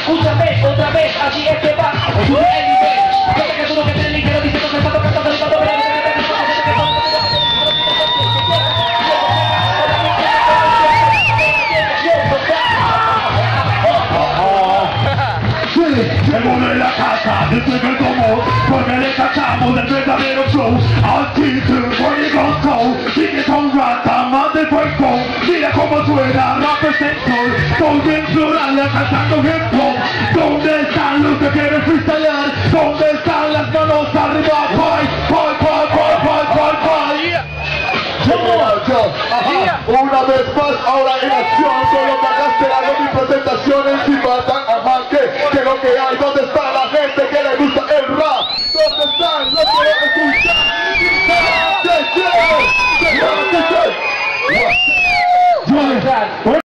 otra vez, así es que va, sube el nivel. Gente que tú no que tiene ligero diciendo que está tocando, el mundo de la casa, después del común, porque le cachamos del verdadero flow. Al título, voy con go, sigue con rata, más de cuerpo. Mira cómo suena, represento. Donde floral, cantando hip hop. ¿Dónde están los que quieren freestylear? ¿Dónde están las manos arriba? Una vez más, ahora en acción, solo pagaste la mi presentación encima tan amante que lo que hay, ¿dónde está la gente que le gusta el rap? ¿Dónde están los que lo escuchan?